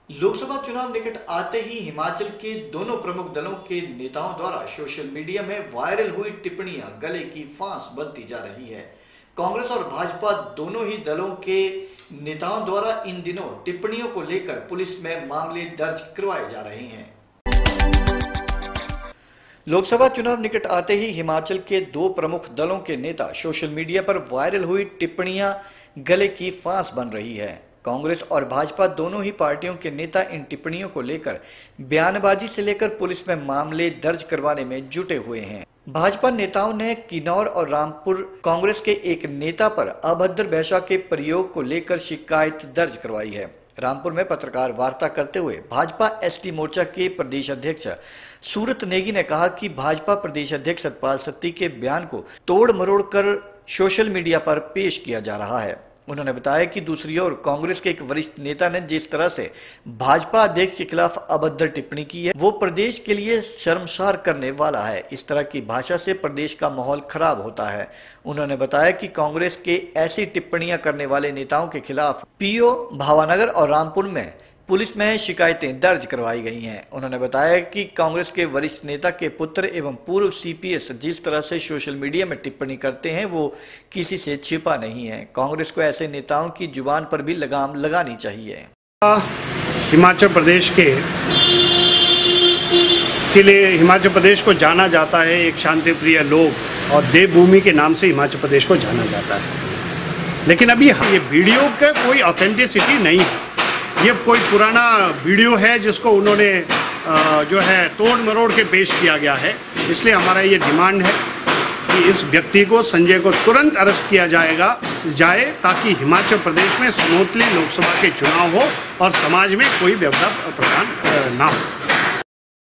लोकसभा चुनाव निकट आते ही हिमाचल के दोनों प्रमुख दलों के नेताओं द्वारा सोशल मीडिया में वायरल हुई टिप्पणियां गले की फांस बनती जा रही है। कांग्रेस और भाजपा दोनों ही दलों के नेताओं द्वारा इन दिनों टिप्पणियों को लेकर पुलिस में मामले दर्ज करवाए जा रहे हैं। लोकसभा चुनाव निकट आते ही हिमाचल के दो प्रमुख दलों के नेता सोशल मीडिया पर वायरल हुई टिप्पणियां गले की फांस बन रही है। कांग्रेस और भाजपा दोनों ही पार्टियों के नेता इन टिप्पणियों को लेकर बयानबाजी से लेकर पुलिस में मामले दर्ज करवाने में जुटे हुए हैं। भाजपा नेताओं ने किन्नौर और रामपुर कांग्रेस के एक नेता पर अभद्र भाषा के प्रयोग को लेकर शिकायत दर्ज करवाई है। रामपुर में पत्रकार वार्ता करते हुए भाजपा एसटी मोर्चा के प्रदेश अध्यक्ष सूरत नेगी ने कहा कि भाजपा प्रदेश अध्यक्ष सतपाल सत्ती के बयान को तोड़ मरोड़ कर सोशल मीडिया पर पेश किया जा रहा है। उन्होंने बताया कि दूसरी ओर कांग्रेस के एक वरिष्ठ नेता ने जिस तरह से भाजपा अध्यक्ष के खिलाफ अभद्र टिप्पणी की है वो प्रदेश के लिए शर्मसार करने वाला है। इस तरह की भाषा से प्रदेश का माहौल खराब होता है। उन्होंने बताया कि कांग्रेस के ऐसी टिप्पणियां करने वाले नेताओं के खिलाफ पीओ भावानगर और रामपुर में पुलिस में शिकायतें दर्ज करवाई गई हैं। उन्होंने बताया कि कांग्रेस के वरिष्ठ नेता के पुत्र एवं पूर्व सीपीएस जिस तरह से सोशल मीडिया में टिप्पणी करते हैं वो किसी से छिपा नहीं है। कांग्रेस को ऐसे नेताओं की जुबान पर भी लगाम लगानी चाहिए। हिमाचल प्रदेश के लिए हिमाचल प्रदेश को जाना जाता है एक शांति प्रिय लोग और देवभूमि के नाम से हिमाचल प्रदेश को जाना जाता है। लेकिन अभी ये वीडियो का कोई ऑथेंटिसिटी नहीं है। ये कोई पुराना वीडियो है जिसको उन्होंने जो है तोड़ मरोड़ के पेश किया गया है। इसलिए हमारा ये डिमांड है कि इस व्यक्ति को संजय को तुरंत अरेस्ट किया जाए ताकि हिमाचल प्रदेश में स्मूथली लोकसभा के चुनाव हो और समाज में कोई व्यवधान ना हो।